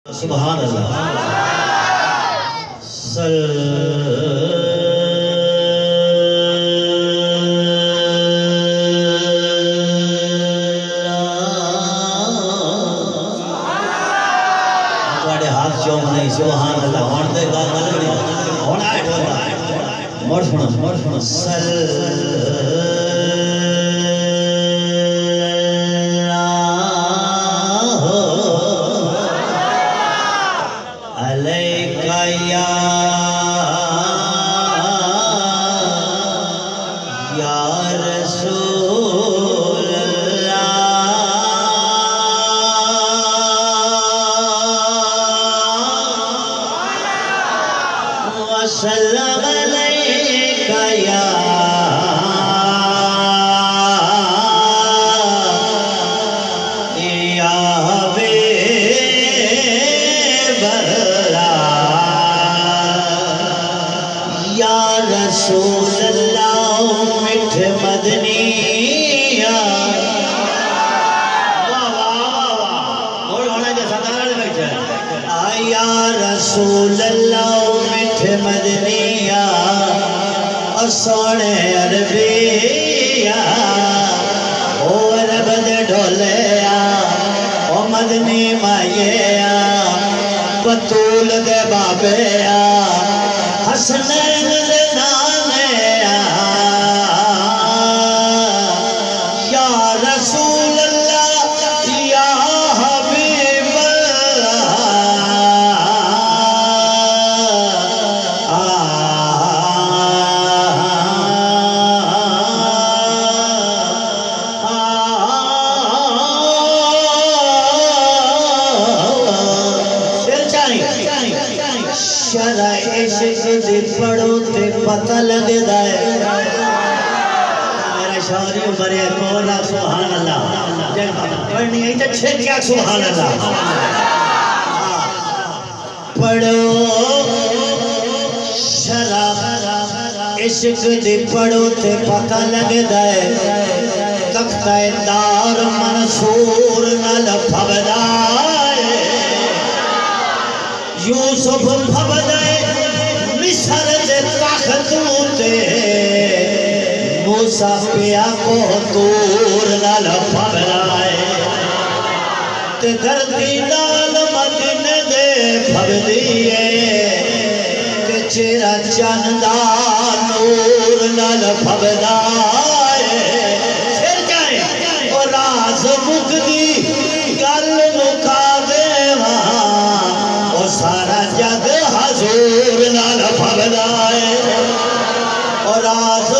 سبحان اللہ تواڈے ہاتھ چوم نہیں سبحان اللہ ہون تے گل نہیں ہون آئے مڑ سنو وسلم عليك يا حبيب الله يا رسول الله مٹھ مدنی یا رسول اللہ مدنیا سونے عربیا او عرب دے ڈھولیا او مدنی مائیا بطول دے بابیا حسنین دے نانیا یا رسول اللہ یا حبیب شرع عشق دی پڑھو تے پتہ لگ دائے میرا شعری برے کولا سبحان اللہ پڑھنی ہے تو چھے کیا سبحان اللہ پڑھو شرع عشق دی پڑھو تے پتہ لگ دائے تختہ دار منصور نہ لپھبدائے یوسف بھبدائے مصر دے تاختوتے موسیٰ پیا کو دور نال بھبدائے تے دھرتی نال مدینہ دے بھبدیے تے چیرا چاندار نور نال بھبدائے پھر جائے اور راز مکدی گل مکا دے وہاں سارا جگ حضور نال بھبدائے اور آز